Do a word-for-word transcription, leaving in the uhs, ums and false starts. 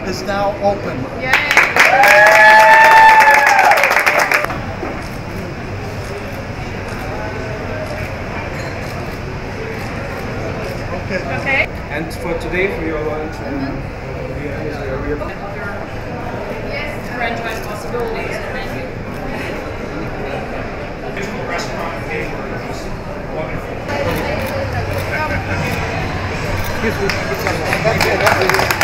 is now open. Yay! Okay. Okay. And for today, for your lunch, Mm-hmm. uh, we have, we have Yes. Franchise possibilities. Excuse me.